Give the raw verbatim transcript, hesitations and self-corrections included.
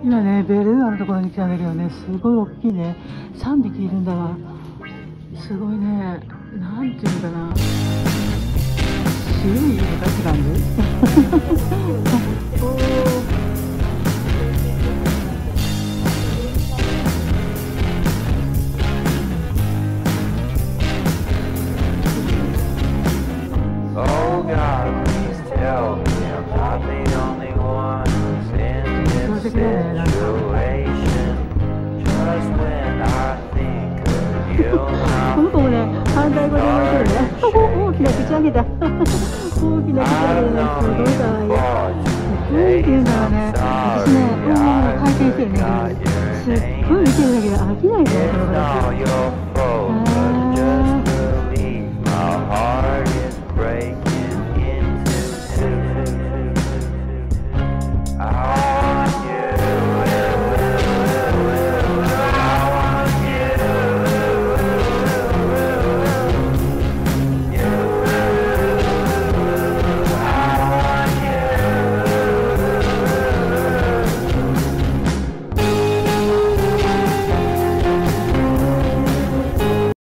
今ね、ベルーナのところに来たんだけどね、すごい大きいね、さんびきいるんだわ。すごいね、なんていうのかな、種類とかって感じおーこの子もね、反対語で言われてるね。大きな口開けた。大きな口開けたね。すごい可愛い。雰囲気いうのはね、私ね、おー回転してるね。すっごい見てるだけで飽きないね、この子たち。